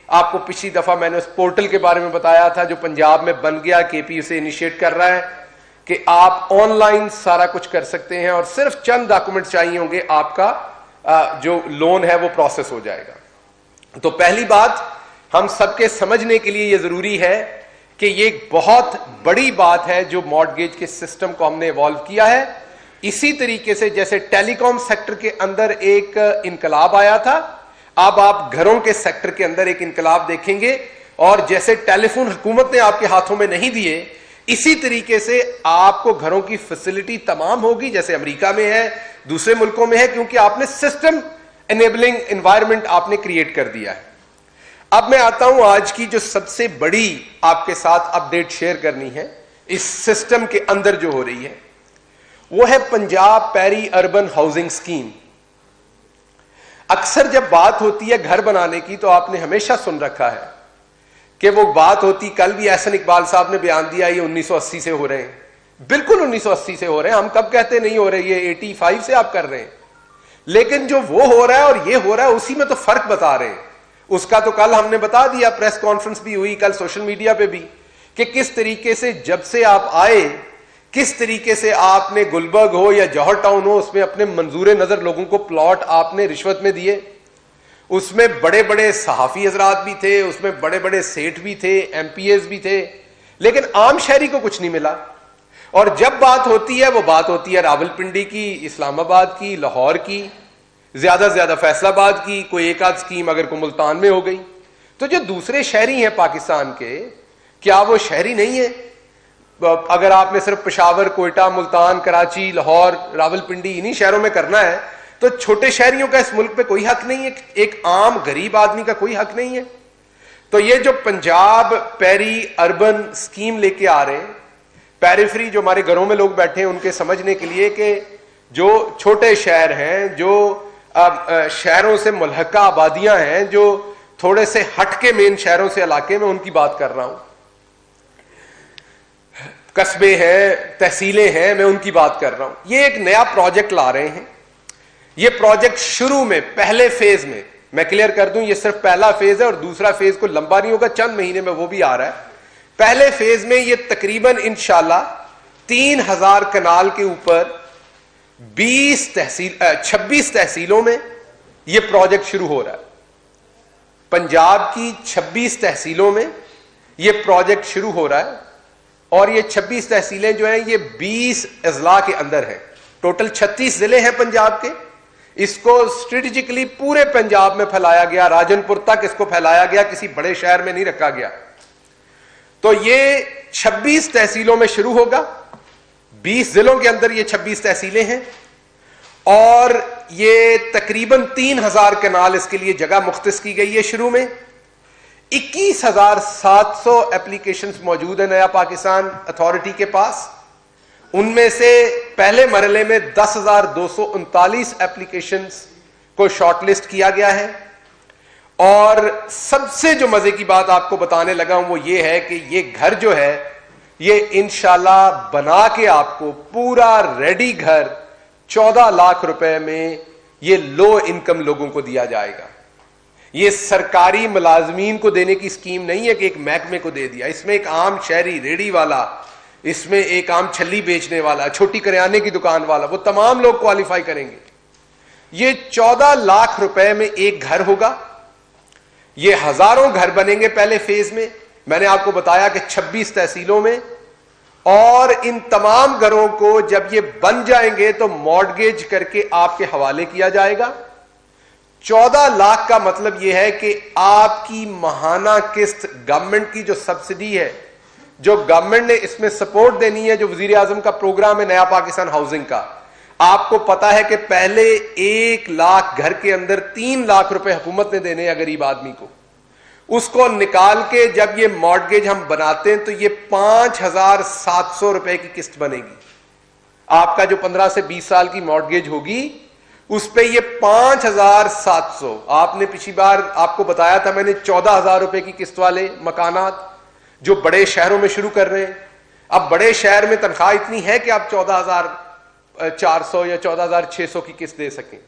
आपको पिछली दफा मैंने उस पोर्टल के बारे में बताया था जो पंजाब में बन गया, केपी उसे इनिशिएट कर रहा है कि आप ऑनलाइन सारा कुछ कर सकते हैं और सिर्फ चंद डॉक्यूमेंट चाहिए होंगे, आपका जो लोन है वो प्रोसेस हो जाएगा। तो पहली बात हम सबके समझने के लिए यह जरूरी है कि ये एक बहुत बड़ी बात है जो मॉर्टगेज के सिस्टम को हमने इवॉल्व किया है। इसी तरीके से जैसे टेलीकॉम सेक्टर के अंदर एक इनकलाब आया था, अब आप घरों के सेक्टर के अंदर एक इनकलाब देखेंगे। और जैसे टेलीफोन हुकूमत ने आपके हाथों में नहीं दिए, इसी तरीके से आपको घरों की फैसिलिटी तमाम होगी, जैसे अमेरिका में है, दूसरे मुल्कों में है, क्योंकि आपने सिस्टम एनेबलिंग एनवायरनमेंट आपने क्रिएट कर दिया है। अब मैं आता हूं आज की जो सबसे बड़ी आपके साथ अपडेट शेयर करनी है इस सिस्टम के अंदर जो हो रही है, वो है Punjab peri urban housing scheme. अक्सर जब बात होती है घर बनाने की तो आपने हमेशा सुन रखा है कि वो बात होती, कल भी एहसन इकबाल साहब ने बयान दिया ये 1980 से हो रहे हैं। बिल्कुल 1980 से हो रहे हैं, हम कब कहते नहीं हो रहे, ये 85 से आप कर रहे हैं। लेकिन जो वो हो रहा है और ये हो रहा है उसी में तो फर्क बता रहे हैं। उसका तो कल हमने बता दिया, प्रेस कॉन्फ्रेंस भी हुई कल सोशल मीडिया पे भी, कि किस तरीके से जब से आप आए, किस तरीके से आपने गुलबर्ग हो या जौहर टाउन हो, उसमें अपने मंजूर नजर लोगों को प्लॉट आपने रिश्वत में दिए। उसमें बड़े बड़े सहाफी हजरात भी थे, उसमें बड़े बड़े सेठ भी थे, एमपीएस भी थे, लेकिन आम शहरी को कुछ नहीं मिला। और जब बात होती है वो बात होती है रावलपिंडी की, इस्लामाबाद की, लाहौर की, ज्यादा से ज्यादा फैसलाबाद की, कोई एक आध स्कीम अगर को मुल्तान में हो गई। तो जो दूसरे शहरी हैं पाकिस्तान के, क्या वो शहरी नहीं है? अगर आपने सिर्फ पेशावर, कोयटा, मुल्तान, कराची, लाहौर, रावलपिंडी इन्हीं शहरों में करना है तो छोटे शहरियों का इस मुल्क पे कोई हक नहीं है, एक आम गरीब आदमी का कोई हक नहीं है। तो ये जो पंजाब पेरी अर्बन स्कीम लेके आ रहे हैं, पेरिफेरी जो हमारे घरों में लोग बैठे हैं उनके समझने के लिए कि जो छोटे शहर हैं, जो शहरों से मुल्हका आबादियां हैं, जो थोड़े से हटके मेन शहरों से इलाके में, उनकी बात कर रहा हूं, कस्बे हैं, तहसीलें हैं, मैं उनकी बात कर रहा हूं। ये एक नया प्रोजेक्ट ला रहे हैं। ये प्रोजेक्ट शुरू में पहले फेज में, मैं क्लियर कर दूं, ये सिर्फ पहला फेज है और दूसरा फेज को लंबा नहीं होगा, चंद महीने में वो भी आ रहा है। पहले फेज में ये तकरीबन इंशाल्लाह 3000 कनाल के ऊपर 26 तहसीलों में ये प्रोजेक्ट शुरू हो रहा है। पंजाब की 26 तहसीलों में ये प्रोजेक्ट शुरू हो रहा है और ये 26 तहसीलें जो हैं ये 20 अजला के अंदर हैं। टोटल 36 जिले हैं पंजाब के। इसको स्ट्रेटेजिकली पूरे पंजाब में फैलाया गया, राजनपुर तक इसको फैलाया गया, किसी बड़े शहर में नहीं रखा गया। तो ये 26 तहसीलों में शुरू होगा, 20 जिलों के अंदर ये 26 तहसीलें हैं और ये तकरीबन 3000 कनाल इसके लिए जगह मुख्तस की गई है। शुरू में 21,700 एप्लीकेशंस मौजूद है नया पाकिस्तान अथॉरिटी के पास। उनमें से पहले मरहले में 10,239 एप्लीकेशंस को शॉर्टलिस्ट किया गया है। और सबसे जो मजे की बात आपको बताने लगा हूं वो ये है कि ये घर जो है ये इंशाल्लाह बना के आपको पूरा रेडी घर 14 लाख रुपए में ये लो इनकम लोगों को दिया जाएगा। ये सरकारी मुलाजमीन को देने की स्कीम नहीं है कि एक महकमे को दे दिया। इसमें एक आम शहरी रेडी वाला, इसमें एक आम छल्ली बेचने वाला, छोटी करियाने की दुकान वाला, वो तमाम लोग क्वालिफाई करेंगे। ये 14 लाख रुपए में एक घर होगा। ये हजारों घर बनेंगे पहले फेज में। मैंने आपको बताया कि 26 तहसीलों में, और इन तमाम घरों को जब ये बन जाएंगे तो मॉर्टगेज करके आपके हवाले किया जाएगा। 14 लाख का मतलब यह है कि आपकी माहाना किस्त गवर्नमेंट की जो सब्सिडी है, जो गवर्नमेंट ने इसमें सपोर्ट देनी है, जो वजीर आजम का प्रोग्राम है नया पाकिस्तान हाउसिंग का, आपको पता है कि पहले 1 लाख घर के अंदर 3 लाख रुपए हुकूमत ने देने हैं गरीब आदमी को। उसको निकाल के जब ये मॉर्टगेज हम बनाते हैं तो ये 5,700 रुपए की किस्त बनेगी। आपका जो 15 से 20 साल की मॉर्टगेज होगी उस पे ये 5,700। आपने पिछली बार आपको बताया था मैंने 14,000 रुपए की किस्त वाले मकानात जो बड़े शहरों में शुरू कर रहे हैं। अब बड़े शहर में तनख्वाह इतनी है कि आप 14,400 या 14,600 की किस्त दे सकें,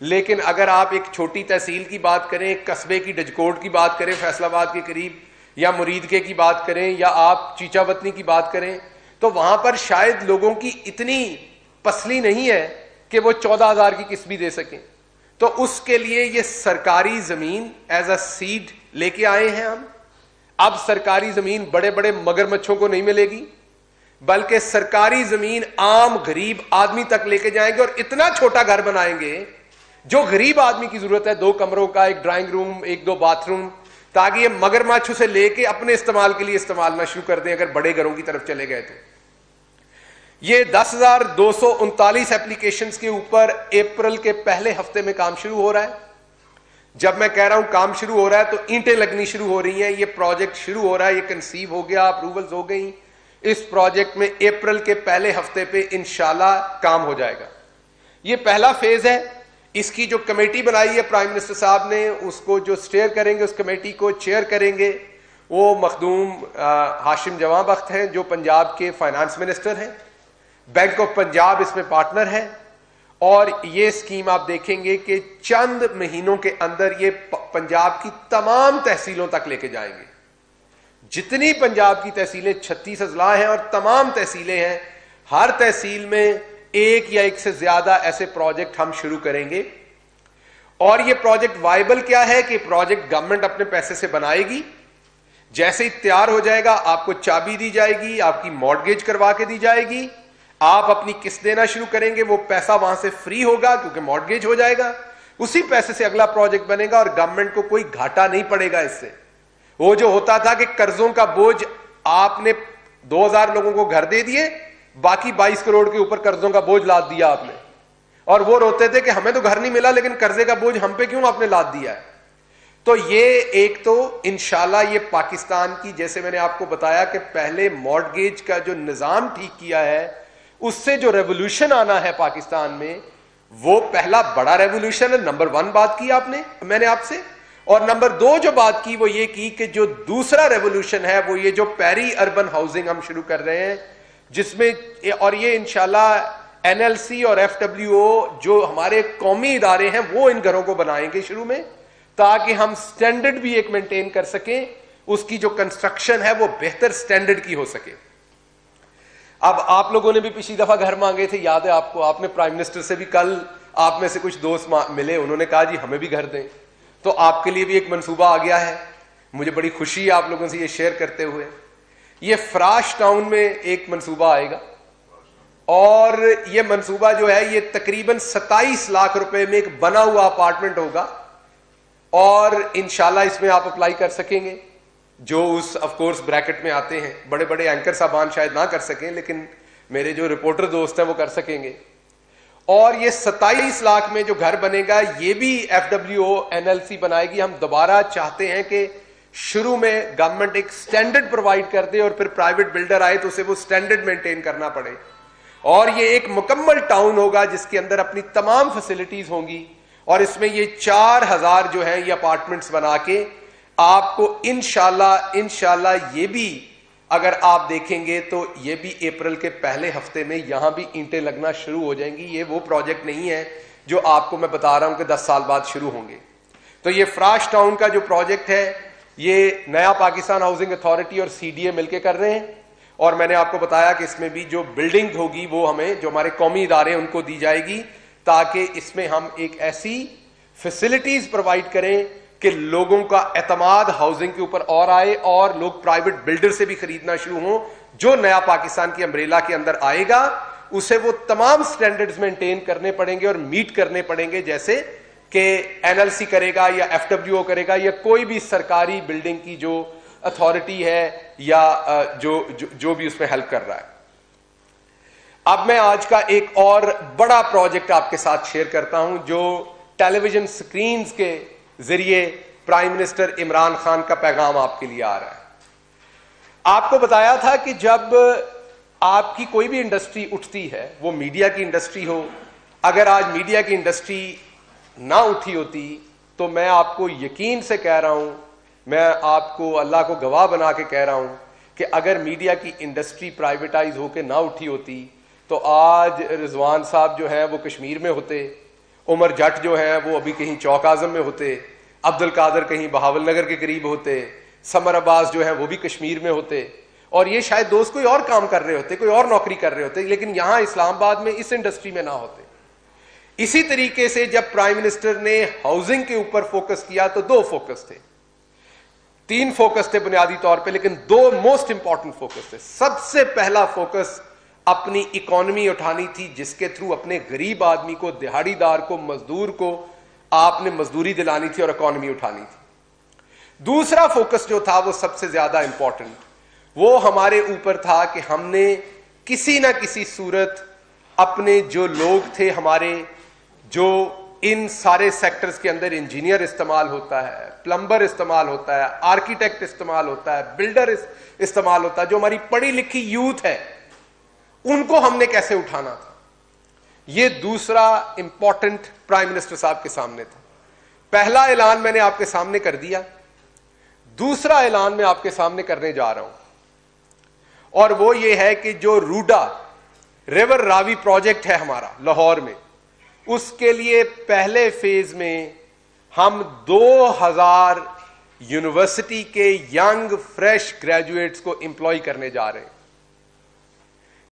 लेकिन अगर आप एक छोटी तहसील की बात करें, एक कस्बे की डजकोट की बात करें फैसलाबाद के करीब, या मुरीदके की बात करें, या आप चीचावतनी की बात करें, तो वहां पर शायद लोगों की इतनी पसली नहीं है कि वो 14,000 की किस्त भी दे सकें। तो उसके लिए ये सरकारी जमीन एज अ सीड लेके आए हैं हम। अब सरकारी जमीन बड़े बड़े मगरमच्छों को नहीं मिलेगी, बल्कि सरकारी जमीन आम गरीब आदमी तक लेके जाएंगे और इतना छोटा घर बनाएंगे जो गरीब आदमी की जरूरत है, 2 कमरों का, एक ड्राइंग रूम, 1-2 बाथरूम, ताकि ये मगरमच्छ से लेके अपने इस्तेमाल के लिए इस्तेमाल ना शुरू कर दें अगर बड़े घरों की तरफ चले गए तो। ये 10,239 एप्लीकेशंस के ऊपर अप्रैल के पहले हफ्ते में काम शुरू हो रहा है। जब मैं कह रहा हूं काम शुरू हो रहा है तो ईंटें लगनी शुरू हो रही हैं। ये प्रोजेक्ट शुरू हो रहा है, ये कंसीव हो गया, अप्रूवल्स हो गई। इस प्रोजेक्ट में अप्रैल के पहले हफ्ते पे इंशाल्लाह काम हो जाएगा। ये पहला फेज है। इसकी जो कमेटी बनाई है प्राइम मिनिस्टर साहब ने, उसको जो स्टेयर करेंगे, उस कमेटी को चेयर करेंगे वो मखदूम हाशिम जवां बख्त हैं, जो पंजाब के फाइनेंस मिनिस्टर हैं। बैंक ऑफ पंजाब इसमें पार्टनर है। और ये स्कीम आप देखेंगे कि चंद महीनों के अंदर ये पंजाब की तमाम तहसीलों तक लेके जाएंगे। जितनी पंजाब की तहसीलें 36 अजला हैं और तमाम तहसीलें हैं, हर तहसील में एक या एक से ज्यादा ऐसे प्रोजेक्ट हम शुरू करेंगे। और ये प्रोजेक्ट वायबल क्या है कि प्रोजेक्ट गवर्नमेंट अपने पैसे से बनाएगी। जैसे ही तैयार हो जाएगा आपको चाबी दी जाएगी, आपकी मॉर्गेज करवा के दी जाएगी, आप अपनी किस्त देना शुरू करेंगे, वो पैसा वहां से फ्री होगा क्योंकि मॉर्गेज हो जाएगा। उसी पैसे से अगला प्रोजेक्ट बनेगा और गवर्नमेंट को कोई घाटा नहीं पड़ेगा इससे। वो जो होता था कि कर्जों का बोझ, आपने 2000 लोगों को घर दे दिए, बाकी 22 करोड़ के ऊपर कर्जों का बोझ लाद दिया आपने, और वो रोते थे कि हमें तो घर नहीं मिला लेकिन कर्जे का बोझ हम पे क्यों आपने लाद दिया है। तो ये एक तो इंशाल्लाह ये पाकिस्तान की, जैसे मैंने आपको बताया कि पहले मॉर्गेज का जो निजाम ठीक किया है, उससे जो रेवोल्यूशन आना है पाकिस्तान में, वो पहला बड़ा रेवोल्यूशन है। नंबर 1 बात की आपने, मैंने आपसे। और नंबर 2 जो बात की वो ये की कि जो दूसरा रेवोल्यूशन है वो ये जो पेरी अर्बन हाउसिंग हम शुरू कर रहे हैं, जिसमें, और ये इंशाल्लाह एनएलसी और एफडब्ल्यूओ जो हमारे कौमी इदारे हैं वो इन घरों को बनाएंगे शुरू में, ताकि हम स्टैंडर्ड भी एक मेंटेन कर सकें, उसकी जो कंस्ट्रक्शन है वो बेहतर स्टैंडर्ड की हो सके। अब आप लोगों ने भी पिछली दफा घर मांगे थे, याद है आपको, आपने प्राइम मिनिस्टर से भी, कल आप में से कुछ दोस्त मिले, उन्होंने कहा जी हमें भी घर दें। तो आपके लिए भी एक मंसूबा आ गया है, मुझे बड़ी खुशी है आप लोगों से ये शेयर करते हुए। ये फ्राश टाउन में एक मंसूबा आएगा और ये मंसूबा जो है ये तकरीबन 27 लाख रुपए में एक बना हुआ अपार्टमेंट होगा और इंशाल्लाह इसमें आप अप्लाई कर सकेंगे जो उस ऑफ कोर्स ब्रैकेट में आते हैं। बड़े बड़े एंकर साहबान शायद ना कर सकें, लेकिन मेरे जो रिपोर्टर दोस्त हैं वो कर सकेंगे। और ये 27 लाख में जो घर बनेगा ये भी एफडब्ल्यूओ एनएलसी बनाएगी। हम दोबारा चाहते हैं कि शुरू में गवर्नमेंट एक स्टैंडर्ड प्रोवाइड कर दे और फिर प्राइवेट बिल्डर आए तो उसे वो स्टैंडर्ड मेंटेन करना पड़े। और ये एक मुकम्मल टाउन होगा जिसके अंदर अपनी तमाम फैसिलिटीज होंगी और इसमें ये 4000 जो है ये अपार्टमेंट्स बना के आपको इंशाल्लाह ये भी अगर आप देखेंगे तो ये भी अप्रैल के पहले हफ्ते में यहां भी ईंटें लगना शुरू हो जाएंगी। ये वो प्रोजेक्ट नहीं है जो आपको मैं बता रहा हूं कि 10 साल बाद शुरू होंगे। तो ये फ्राश टाउन का जो प्रोजेक्ट है ये नया पाकिस्तान हाउसिंग अथॉरिटी और सीडीए मिलकर कर रहे हैं और मैंने आपको बताया कि इसमें भी जो बिल्डिंग होगी वो हमें, जो हमारे कौमी इदारे उनको दी जाएगी, ताकि इसमें हम एक ऐसी फैसिलिटीज प्रोवाइड करें कि लोगों का एतमाद हाउसिंग के ऊपर और आए और लोग प्राइवेट बिल्डर से भी खरीदना शुरू हों। जो नया पाकिस्तान की अम्ब्रेला के अंदर आएगा उसे वो तमाम स्टैंडर्ड्स मेंटेन करने पड़ेंगे और मीट करने पड़ेंगे, जैसे कि एनएलसी करेगा या एफडब्ल्यूओ करेगा या कोई भी सरकारी बिल्डिंग की जो अथॉरिटी है या जो भी उसमें हेल्प कर रहा है। अब मैं आज का एक और बड़ा प्रोजेक्ट आपके साथ शेयर करता हूं जो टेलीविजन स्क्रीन्स के जरिए प्राइम मिनिस्टर इमरान खान का पैगाम आपके लिए आ रहा है। आपको बताया था कि जब आपकी कोई भी इंडस्ट्री उठती है, वो मीडिया की इंडस्ट्री हो, अगर आज मीडिया की इंडस्ट्री ना उठी होती तो मैं आपको यकीन से कह रहा हूं, मैं आपको अल्लाह को गवाह बना के कह रहा हूं कि अगर मीडिया की इंडस्ट्री प्राइवेटाइज होकर ना उठी होती तो आज रिजवान साहब जो हैं वो कश्मीर में होते, उमर जट जो है वो अभी कहीं चौक आजम में होते, अब्दुल कादर कहीं बहावल नगर के करीब होते, समर अब्बास जो है वो भी कश्मीर में होते, और ये शायद दोस्त कोई और काम कर रहे होते, कोई और नौकरी कर रहे होते, लेकिन यहां इस्लामाबाद में इस इंडस्ट्री में ना होते। इसी तरीके से जब प्राइम मिनिस्टर ने हाउसिंग के ऊपर फोकस किया तो 2 फोकस थे, 3 फोकस थे बुनियादी तौर पे, लेकिन 2 मोस्ट इंपॉर्टेंट फोकस थे। सबसे पहला फोकस अपनी इकोनॉमी उठानी थी, जिसके थ्रू अपने गरीब आदमी को, दिहाड़ीदार को, मजदूर को आपने मजदूरी दिलानी थी और इकोनॉमी उठानी थी। दूसरा फोकस जो था वो सबसे ज्यादा इंपॉर्टेंट, वो हमारे ऊपर था कि हमने किसी ना किसी सूरत अपने जो लोग थे हमारे, जो इन सारे सेक्टर्स के अंदर इंजीनियर इस्तेमाल होता है, प्लम्बर इस्तेमाल होता है, आर्किटेक्ट इस्तेमाल होता है, बिल्डर इस्तेमाल होता है, जो हमारी पढ़ी लिखी यूथ है, उनको हमने कैसे उठाना था। यह दूसरा इंपॉर्टेंट प्राइम मिनिस्टर साहब के सामने था। पहला ऐलान मैंने आपके सामने कर दिया, दूसरा ऐलान मैं आपके सामने करने जा रहा हूं, और वो ये है कि जो रूडा रिवर रावी प्रोजेक्ट है हमारा लाहौर में, उसके लिए पहले फेज में हम 2000 यूनिवर्सिटी के यंग फ्रेश ग्रेजुएट्स को एम्प्लॉय करने जा रहे हैं।